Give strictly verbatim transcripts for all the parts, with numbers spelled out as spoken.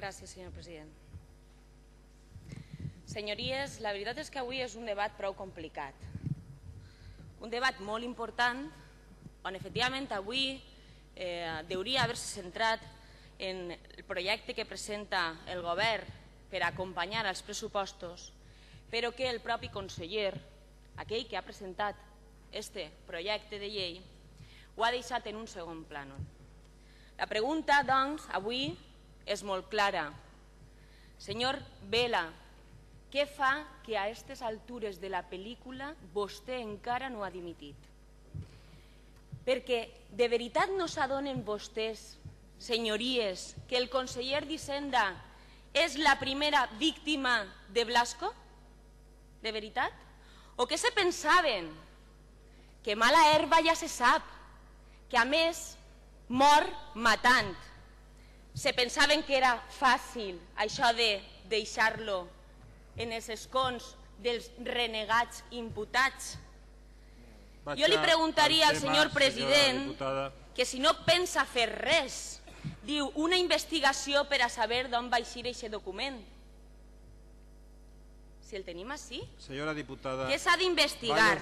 Gràcies, senyor president. Senyories, la veritat és que avui és un debat prou complicat. Un debat molt important on, efectivament, avui eh, hauria d'haver-se centrat en el projecte que presenta el govern per acompanyar els pressupostos, però que el propi conseller, aquell que ha presentat este projecte de llei, ho ha deixat en un segon plànol. La pregunta, doncs, avui és molt clara. Senyor Vela, què fa que a aquestes altures de la pel·lícula vostè encara no ha dimitit? Perquè de veritat no s'adonen vostès, senyories, que el conseller d'Hisenda és la primera víctima de Blasco? De veritat? O què se pensaven? Que mala herba ja se sap, que a més mor matant. Se pensaven que era fàcil això de deixar-lo en els escons dels renegats imputats. Jo li preguntaria al senyor president que si no pensa fer res, diu una investigació per a saber d'on va eixir aquest document. Si el tenim així, què s'ha d'investigar?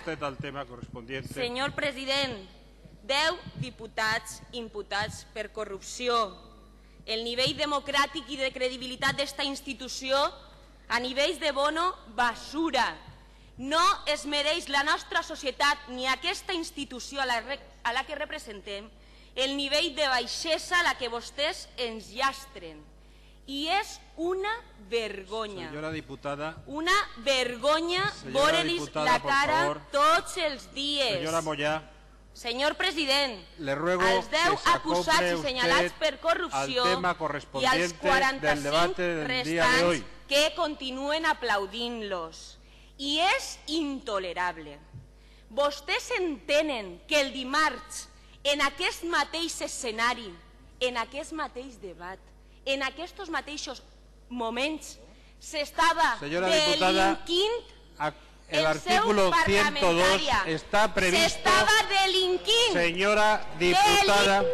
Senyor president, deu diputats imputats per corrupció. El nivell democràtic i de credibilitat d'esta institució a nivells de bono basura. No es mereix la nostra societat ni aquesta institució a la que representem el nivell de baixesa a la que vostès ens llastren. I és una vergonya. Una vergonya veure-los la cara tots els dies. Senyora Moyà. Senyor president, els deu acusats i assenyalats per corrupció i els quaranta-cinc restants que continuen aplaudint-los. I és intolerable. Vostès entenen que el dimarts, en aquest mateix escenari, en aquest mateix debat, en aquests mateixos moments, s'estava delinquint el artículo ciento dos está previsto. Se estaba delinquiendo. Señora diputada,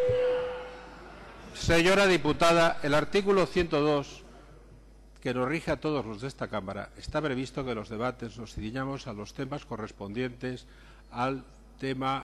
señora diputada, el artículo ciento dos, que nos rige a todos los de esta Cámara, está previsto que los debates nos ciñamos a los temas correspondientes al tema